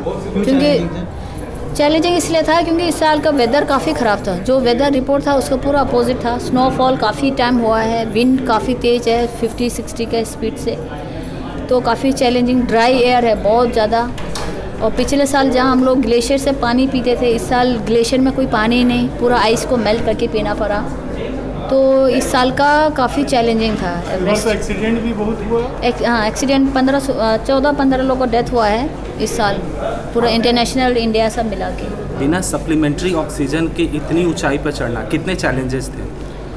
क्योंकि चैलेंजिंग इसलिए था क्योंकि इस साल का वेदर काफ़ी ख़राब था। जो वेदर रिपोर्ट था उसका पूरा अपोजिट था। स्नोफॉल काफ़ी टाइम हुआ है, विंड काफ़ी तेज़ है 50-60 के स्पीड से, तो काफ़ी चैलेंजिंग। ड्राई एयर है बहुत ज़्यादा। और पिछले साल जहाँ हम लोग ग्लेशियर से पानी पीते थे, इस साल ग्लेशियर में कोई पानी ही नहीं, पूरा आइस को मेल्ट करके पीना पड़ा। तो इस साल का काफ़ी चैलेंजिंग था। एवरेस्ट एक्सीडेंट भी बहुत हुआ। हाँ, एक्सीडेंट 14-15 लोगों का डेथ हुआ है इस साल, पूरा इंटरनेशनल इंडिया सब मिला के। बिना सप्लीमेंट्री ऑक्सीजन के इतनी ऊंचाई पर चढ़ना कितने चैलेंजेस थे?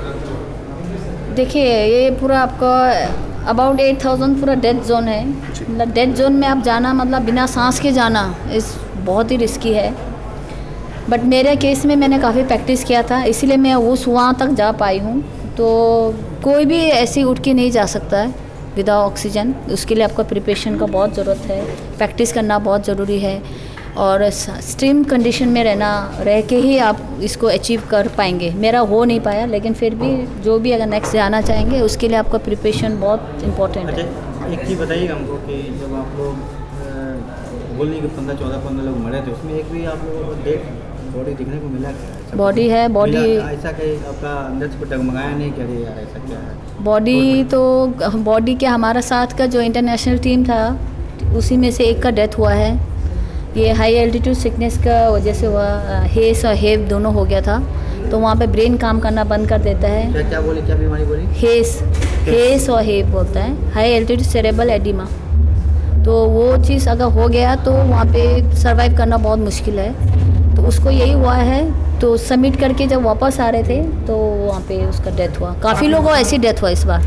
देखिए, ये पूरा आपका अबाउट 8000 पूरा डेथ जोन है। मतलब डेथ जोन में आप जाना मतलब बिना सांस के जाना इस बहुत ही रिस्की है। बट मेरे केस में मैंने काफ़ी प्रैक्टिस किया था, इसीलिए मैं वहाँ तक जा पाई हूँ। तो कोई भी ऐसे उठ के नहीं जा सकता है विदाउट ऑक्सीजन। उसके लिए आपका प्रिपरेशन का बहुत ज़रूरत है, प्रैक्टिस करना बहुत ज़रूरी है, और स्ट्रीम कंडीशन में रह के ही आप इसको अचीव कर पाएंगे। मेरा हो नहीं पाया, लेकिन फिर भी जो भी अगर नेक्स्ट जाना चाहेंगे उसके लिए आपका प्रिपरेशन बहुत इम्पोर्टेंट है। एक चीज़ बताइएगा हमको कि जब आप लोग बोलने के 15 लोग मरे थे, उसमें एक भी आप लोगों को डेड बॉडी देखने को मिला? बॉडी है, बॉडी ऐसा कहीं आपका अंदर से डगमगाया नहीं क्या यार ऐसा क्या है? बॉडी तो बॉडी के हमारा साथ का जो इंटरनेशनल टीम था उसी में से एक का डेथ हुआ है। ये हाई एल्टीट्यूड सिकनेस का वजह से हुआ, हेस और हेव दोनों हो गया था। तो वहाँ पे ब्रेन काम करना बंद कर देता है। क्या बोली, क्या बीमारी बोली? हेस और हेव बोलता है, हाई एल्टीट्यूड सेरेब्रल एडिमा। तो वो चीज़ अगर हो गया तो वहाँ पे सरवाइव करना बहुत मुश्किल है। तो उसको यही हुआ है। तो सबमिट करके जब वापस आ रहे थे तो वहाँ पे उसका डेथ हुआ। काफ़ी लोगों को ऐसी डेथ हुआ इस बार।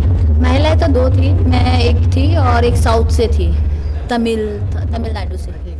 महिलाएं तो 2 थी, मैं एक थी और एक साउथ से थी, तमिलनाडु से।